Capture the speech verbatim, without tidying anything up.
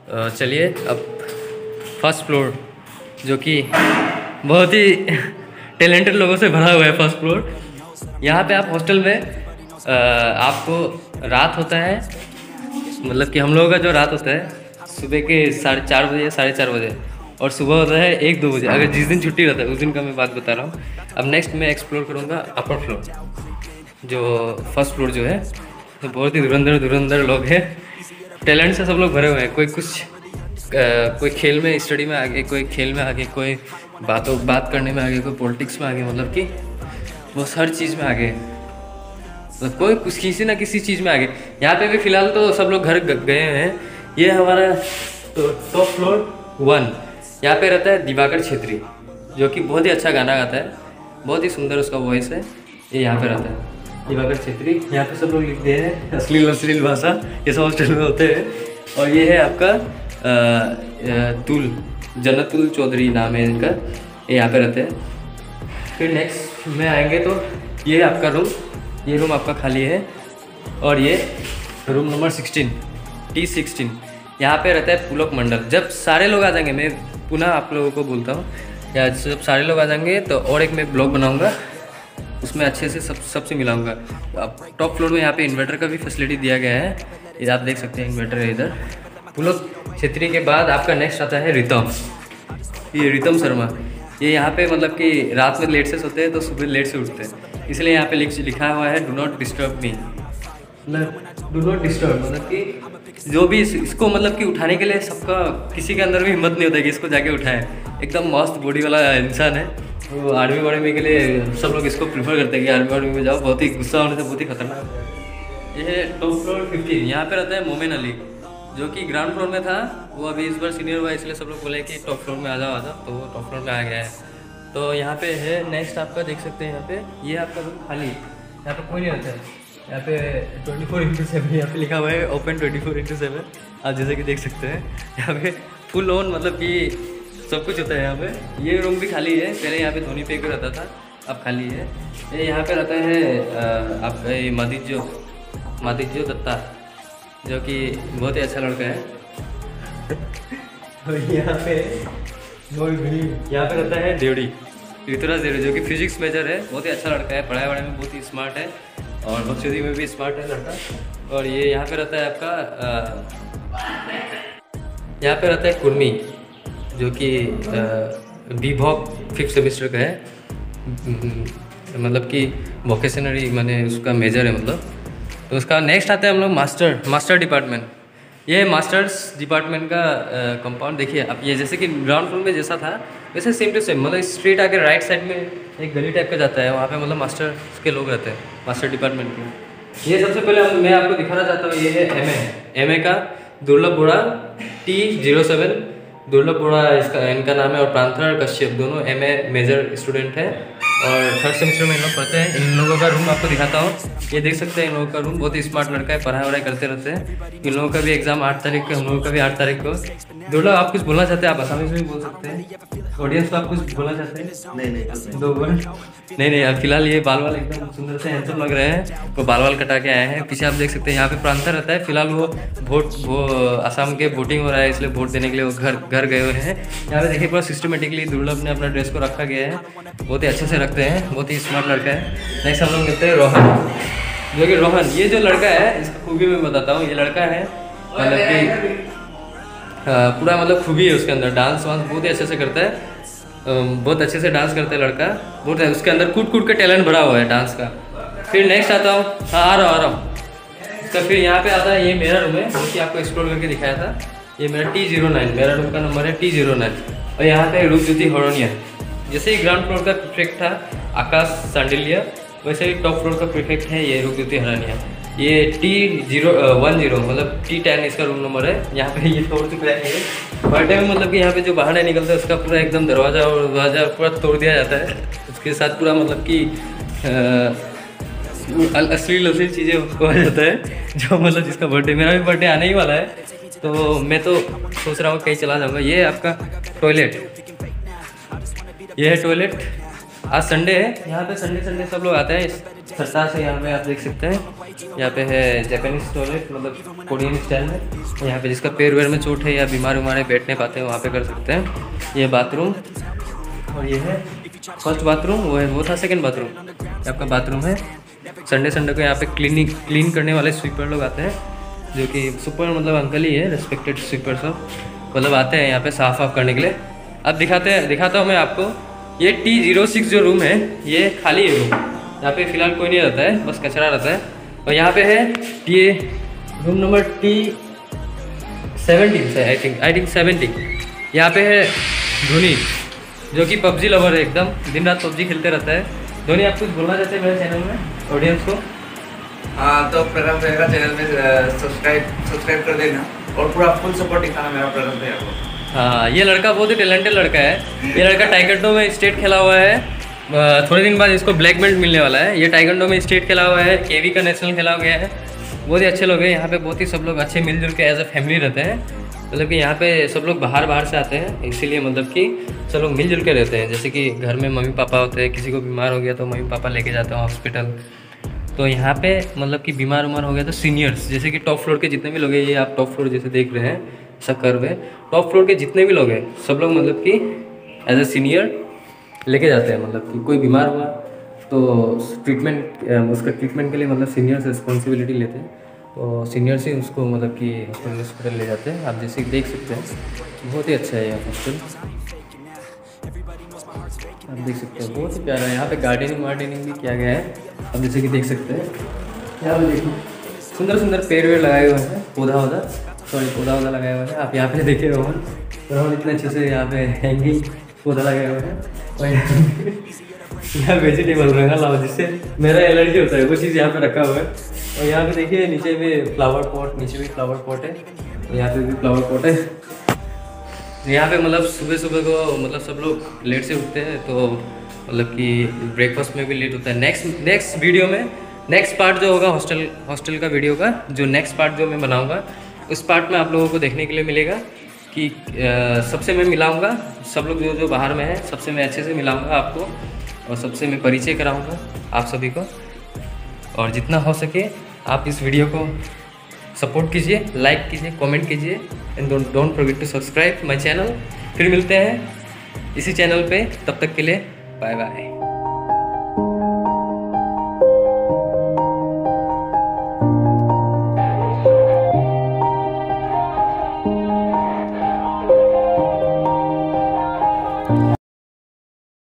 चलिए अब first floor, जो कि बहुत ही टैलेंटेड लोगों से भरा हुआ है फर्स्ट फ्लोर। यहाँ पे आप हॉस्टल में आ, आपको रात होता है, मतलब कि हम लोगों का जो रात होता है सुबह के साढ़े चार बजे या साढ़े चार बजे, और सुबह होता है एक दो बजे। अगर जिस दिन छुट्टी रहता है उस दिन का मैं बात बता रहा हूँ। अब नेक्स्ट मैं एक्सप्लोर करूँगा अपर फ्लोर। जो फर्स्ट फ्लोर जो है तो बहुत ही धुरंधर धुरंधर लोग हैं, टैलेंट से सब लोग भरे हुए हैं। कोई कुछ आ, कोई खेल में स्टडी में आगे, कोई खेल में आगे, कोई बातों बात करने में आगे, कोई पॉलिटिक्स में आगे, मतलब कि वो हर चीज़ में आगे, मतलब कोई कुछ किसी ना किसी चीज़ में आगे। यहाँ पे भी फ़िलहाल तो सब लोग घर गए हैं। ये हमारा तो टॉप फ्लोर वन, यहाँ पे रहता है दिवाकर छेत्री, जो कि बहुत ही अच्छा गाना गाता है, बहुत ही सुंदर उसका वॉइस है। ये यहाँ पे रहता है दिवाकर छेत्री। यहाँ पे सब लोग लिखते हैं अश्लील अश्लील भाषा, ये सब हॉस्टल में होते हैं। और ये है आपका आ, आ, तुल जन्नतुल चौधरी नाम है इनका, ये यहाँ पे रहते हैं। फिर नेक्स्ट में आएंगे तो ये आपका रूम, ये रूम आपका खाली है। और ये room number sixteen T sixteen, यहाँ पे रहता है पुलक मंडल। जब सारे लोग आ जाएंगे, मैं पुनः आप लोगों को बोलता हूँ, या जब सारे लोग आ जाएंगे तो और एक मैं ब्लॉग बनाऊँगा, उसमें अच्छे से सब सबसे मिलाऊंगा। अब टॉप फ्लोर में यहाँ पे इन्वर्टर का भी फैसिलिटी दिया गया है, इधर आप देख सकते हैं इन्वर्टर है इधर। पुलक छेत्री के बाद आपका नेक्स्ट आता है रितम, ये रितम शर्मा। ये यहाँ पे मतलब कि रात में लेट से सोते हैं तो सुबह लेट से उठते हैं, इसलिए यहाँ पे लिखा हुआ है डू नॉट डिस्टर्ब मी, मतलब डू नॉट डिस्टर्ब, मतलब कि जो भी इस, इसको मतलब कि उठाने के लिए सबका किसी के अंदर भी हिम्मत नहीं होता कि इसको जाके उठाए। एकदम मस्त बॉडी वाला इंसान है। तो आर्मी वार्मी के लिए सब लोग इसको प्रीफर करते हैं कि आर्मी वार्मी में जाओ, बहुत ही गुस्सा होने से बहुत ही खतरनाक है। ये है टॉप फ्लोर फिफ्टीन, यहाँ पे रहता है मोमिन अली, जो कि ग्राउंड फ्लोर में था, वो अभी इस बार सीनियर हुआ, इसलिए सब लोग बोले कि टॉप फ्लोर में आ जाओ आ जाओ, तो वो टॉप फ्लोर में आ गया है। तो यहाँ पे है नेक्स्ट आपका, देख सकते हैं यहाँ पे, ये आपका रूम खाली, यहाँ पे कोई नहीं रहता है। यहाँ पे ट्वेंटी फोर इंटू सेवन यहाँ पे लिखा हुआ है open twenty four into seven, आप जैसे कि देख सकते हैं। यहाँ पे फुल ऑन मतलब कि सब कुछ होता है यहाँ पे। ये रूम भी खाली है, पहले यहाँ पे धोनी पे को रहता था, अब खाली है। ये यहाँ पे रहता है आपका ये मादिज्यो मादिज्यो दत्ता, जो कि बहुत ही अच्छा लड़का है। और यहाँ पे यहाँ पे रहता है देवड़ी, ऋतुराज देवड़ी, जो कि फिजिक्स मेजर है, बहुत ही अच्छा लड़का है, पढ़ाई वढ़ाई में बहुत ही स्मार्ट है, और बखशुदी में भी स्मार्ट है लड़का। और ये यहाँ पे रहता है आपका, यहाँ पे रहता है कुर्मी, जो कि बी वॉक फिफ्थ सेमेस्टर का है, मतलब कि वोकेशनरी मैंने उसका मेजर है मतलब। तो उसका नेक्स्ट आता है हम लोग मास्टर मास्टर डिपार्टमेंट। ये है मास्टर्स डिपार्टमेंट का कंपाउंड। देखिए अब ये जैसे कि ग्राउंड फ्लोर में जैसा था वैसे सेम टू सेम, मतलब स्ट्रीट आके राइट साइड में एक गली टाइप का जाता है, वहाँ पे मतलब मास्टर्स के लोग रहते हैं, मास्टर डिपार्टमेंट के। ये सबसे पहले मैं आपको दिखाना चाहता हूँ, ये है एम ए एम ए का दुर्लभ बोरा टी जीरो सेवन, दुर्लभ बोरा इसका इनका नाम है, और प्रांतर कश्यप, दोनों एम ए मेजर स्टूडेंट है और थर्ड सेमेस्टर में इन लोग पढ़ते हैं। इन लोगों का रूम आपको दिखाता हूँ, ये देख सकते हैं इन लोगों का रूम, बहुत ही स्मार्ट लड़का है, पढ़ाई वढ़ाई करते रहते हैं। इन लोगों का भी एग्जाम आठ तारीख को, हम लोगों का भी आठ तारीख को। दुर्लभ आप कुछ बोलना चाहते हैं? आप आसामी में भी बोल सकते हैं, ऑडियंस को आप कुछ बोलना चाहते हैं? नहीं नहीं दो वर्ड नहीं नहीं। अब फिलहाल ये बाल वाल एकदम सुंदर से हैंडसम लग रहे हैं, वो बाल वाल कटा के आए हैं। पीछे आप देख सकते हैं यहाँ पे प्रांतर रहता है, फिलहाल वो वोट वो असम के वोटिंग हो रहा है, इसलिए वोट देने के लिए वो घर घर गए हुए हैं। यहाँ पे देखिए पूरा सिस्टमेटिकली दुर्लभ ने अपना ड्रेस को रखा गया है, बहुत ही अच्छे से रखते हैं, बहुत ही स्मार्ट लड़का है। नेक्स्ट हम लोग मिलते हैं रोहन, जो कि रोहन ये जो लड़का है इसका खूबी मैं बताता हूँ। ये लड़का है मतलब कि पूरा मतलब खूबी है उसके अंदर, डांस वांस बहुत ही अच्छे से करता है, बहुत अच्छे से डांस करता है लड़का, बहुत है उसके अंदर कूट कूट का टैलेंट भरा हुआ है डांस का। फिर नेक्स्ट आता हूँ, हाँ आ रहा हूँ आ रहा हूँ तो फिर यहाँ पे आता है, ये मेरा रूम है, जो कि आपको एक्सप्लोर करके दिखाया था। ये मेरा टी जीरो नाइन, मेरा रूम का नंबर है टी जीरो नाइन। और यहाँ पे रूपज्योति हरोनिया, जैसे ही ग्राउंड फ्लोर का प्रीफेक्ट था आकाश सांडिल्य, वैसे ही टॉप फ्लोर का प्रीफेक्ट है ये रूपज्योति हरोनिया। ये टी जीरो वन जीरो मतलब टी टेन इसका रूम नंबर है। यहाँ पे ये तोड़ चुका है बर्थडे में, मतलब कि यहाँ पे जो बाहर नहीं निकलता है उसका पूरा एकदम दरवाज़ा और दरवाज़ा पूरा तोड़ दिया जाता है, उसके साथ पूरा मतलब कि अश्लील अश्लील चीज़ें उसको आ जाता है, जो मतलब जिसका बर्थडे, मेरा भी बर्थडे आने ही वाला है, तो मैं तो सोच रहा हूँ कहीं चला जाऊँगा। ये आपका टॉयलेट, ये है टॉयलेट, आज संडे है, यहाँ पे संडे संडे सब लोग आते हैं इस सस्ता से। यहाँ पे आप देख सकते हैं, यहाँ पे है जापानीज टॉयलेट, मतलब कोरियन स्टाइल में। यहाँ पे जिसका पैर वैर में चोट है या बीमार उमार है, बैठ नहीं पाते हैं, वहाँ पे कर सकते हैं। ये बाथरूम, और ये है फर्स्ट बाथरूम, वो है वो था सेकंड बाथरूम, ये आपका बाथरूम है। संडे संडे को यहाँ पे क्लीनिंग क्लीन करने वाले स्वीपर लोग आते हैं, जो कि सुपर मतलब अंकल ही है, रेस्पेक्टेड स्वीपर सब, मतलब आते हैं यहाँ पे साफ साफ करने के लिए। अब दिखाते हैं दिखाता हूँ मैं आपको। ये टी जीरो सिक्स जो रूम है, ये खाली है रूम, यहाँ पे फिलहाल कोई नहीं रहता है, बस कचरा रहता है। और यहाँ पे है T room number T seventeen से, I think I think seventeen. यहाँ पे है धोनी, जो कि पबजी लवर है एकदम, दिन रात पबजी खेलते रहता है। धोनी, आप कुछ बोलना चाहते हैं मेरे चैनल में ऑडियंस को? हाँ, तो प्रगम भैया चैनल में सब्सक्राइब सब्सक्राइब कर देना और पूरा फुल सपोर्ट दिखाना मेरा प्रगम भैया को। हाँ, ये लड़का बहुत ही टैलेंटेड लड़का है। ये लड़का टाइगेंडो में स्टेट खेला हुआ है, थोड़े दिन बाद इसको ब्लैक बेल्ट मिलने वाला है। ये टाइगेंडो में स्टेट खेला हुआ है, केवी का नेशनल खेला गया है। बहुत ही अच्छे लोग हैं यहाँ पे, बहुत ही सब लोग अच्छे मिलजुल के एज अ फैमिली रहते हैं। मतलब कि यहाँ पे सब लोग बाहर बाहर से आते हैं, इसीलिए मतलब कि सब लोग मिलजुल के रहते हैं। जैसे कि घर में मम्मी पापा होते हैं, किसी को बीमार हो गया तो मम्मी पापा लेके जाते हैं हॉस्पिटल। तो यहाँ पे मतलब कि बीमार उमार हो गया तो सीनियर्स, जैसे कि टॉप फ्लोर के जितने भी लोग हैं, ये आप टॉप फ्लोर जैसे देख रहे हैं, ऐसा कर्व है, टॉप फ्लोर के जितने भी लोग हैं सब लोग मतलब कि एज अ सीनियर लेके जाते हैं। मतलब कि कोई बीमार हुआ तो ट्रीटमेंट, उसका ट्रीटमेंट के लिए मतलब सीनियर्स रिस्पॉन्सिबिलिटी लेते हैं। तो सीनियर्स ही उसको मतलब कि हॉस्पिटल हॉस्पिटल ले जाते हैं। आप जैसे देख सकते हैं, बहुत ही अच्छा है यह हॉस्टल, आप देख सकते हैं, बहुत ही प्यारा है। यहाँ पे गार्डनिंग वार्डनिंग भी किया गया है, आप जैसे कि देख सकते हैं। यहाँ पे देखो सुंदर सुंदर पेड़ वेड़ लगाए हुए हैं, पौधा वौधा सॉरी पौधा वौधा लगाया हुआ है। आप यहाँ पे देखिए रोहन रोहन इतने अच्छे से यहाँ पे हैंगिंग पौधा लगाए हुए हैं। और यहाँ वेजिटेबल रंगा लाओ, जिससे मेरा एलर्जी होता है, वो चीज़ यहाँ पे रखा हुआ है। और यहाँ पे देखिए नीचे भी फ्लावर पॉट, नीचे भी फ्लावर पॉट है, और यहाँ पे भी फ्लावर पॉट है। यहाँ पे मतलब सुबह सुबह को मतलब सब लोग लेट से उठते हैं, तो मतलब कि ब्रेकफास्ट में भी लेट होता है। नेक्स्ट नेक्स्ट वीडियो में नेक्स्ट पार्ट जो होगा हॉस्टल हॉस्टल का वीडियो का, जो नेक्स्ट पार्ट जो मैं बनाऊँगा, उस पार्ट में आप लोगों को देखने के लिए मिलेगा कि आ, सबसे मैं मिलाऊँगा, सब लोग जो जो बाहर में है सबसे मैं अच्छे से मिलाऊँगा आपको, और सबसे मैं परिचय कराऊँगा आप सभी को। और जितना हो सके आप इस वीडियो को सपोर्ट कीजिए, लाइक कीजिए, कमेंट कीजिए, and don't forget to subscribe my channel. फिर मिलते हैं इसी चैनल पे, तब तक के लिए बाय बाय।